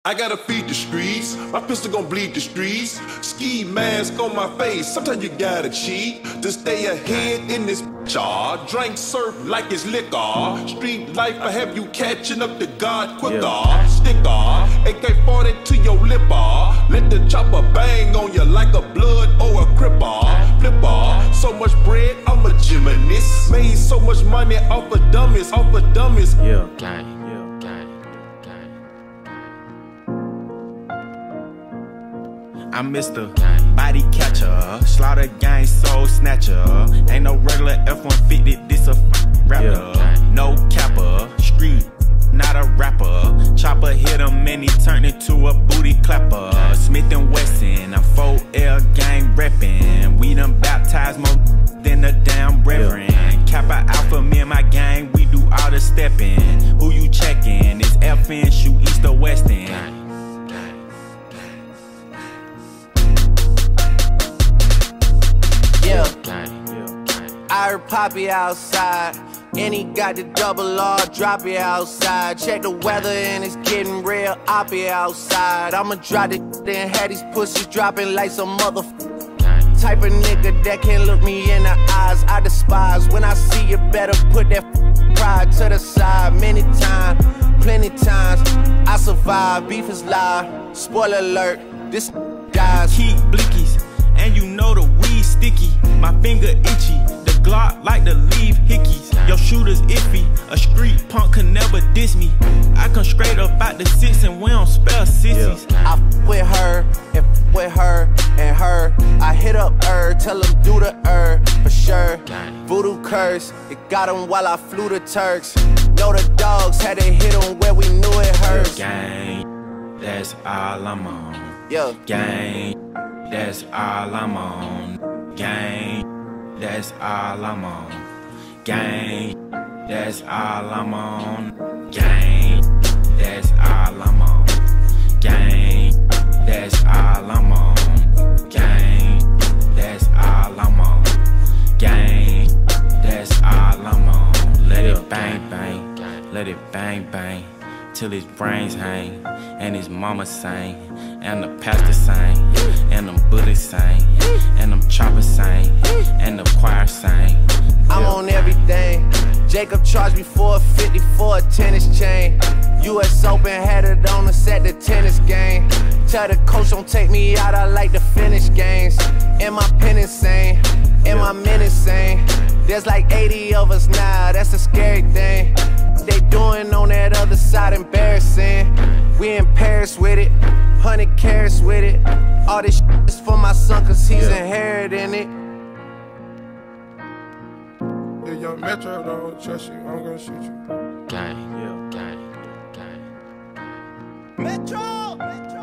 I gotta feed the streets, my pistol gon' bleed the streets. Ski mask on my face, sometimes you gotta cheat to stay ahead in this jar. Drink surf like it's liquor. Street life, I have you catching up to God quicker. Sticker, AK-40 to your lipper. Let the chopper bang on you like a blood or a cripper. Flipper, so much bread, I'm a gymnast. Made so much money off of dummies, Yeah, gang. I'm Mr. Body Catcher, Slaughter Gang Soul Snatcher. Ain't no regular F-150, this a rapper. No capper, street, not a rapper. Chopper hit him and he turned into a booty clapper. Smith & Wesson, I'm 4L gang reppin'. We done baptized more than a damn reverend. Kappa Alpha, me and my gang, we do all the steppin'. Who you checkin'? It's FN, shoot east or west end. I heard Poppy outside, and he got the double R, drop it outside. Check the weather and it's getting real, I'll be outside. I'ma drop it, then have these pussies dropping like some type of nigga that can't look me in the eyes. I despise when I see you, better put that pride to the side. Many times, plenty times, I survive. Beef is live, spoiler alert, this dies. Keep blickies, and you know the weed sticky. My finger itchy, the Glock like to leave hickeys. Your shooter's iffy, a street punk can never diss me. I come straight up out the six and we don't spell sissies. I f with her, and f with her, and her. I hit up tell them do the for sure. Voodoo curse, it got him while I flew the Turks. Know the dogs had to hit him where we knew it hurts. Gang, that's all I'm on. Yeah. Gang, that's all I'm on. Gang, that's all I'm on. Gang, that's all I'm on. Gang, that's all I'm on. Gang, that's all I'm on. Gang, that's all I'm on. Gang, that's all I'm on. Let it bang bang, let it bang bang, till his brains hang, and his mama sang, and the pastor sang, and them bullets sang, and them choppers sang, and the choir sang. I'm on everything. Jacob charged me $450 for a tennis chain. US Open had it on us at the tennis game. Tell the coach don't take me out, I like to finish games. And my pen insane, and my men insane. There's like 80 of us now, that's a scary thing. They doing on that other side embarrassing. We in Paris with it, 100 carats with it. All this shit is for my son cause he's inheriting it. Yeah, young Metro don't trust you, I'm gonna shoot you. Gang, gang. Metro!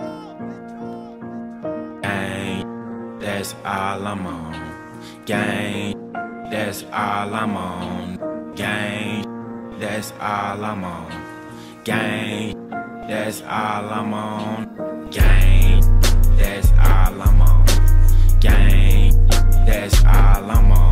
Gang, that's all I'm on. Gang, that's all I'm on. Gang, that's all I'm on. Gang, that's all I'm on. Gang, that's all I'm on. Gang, that's all I'm on.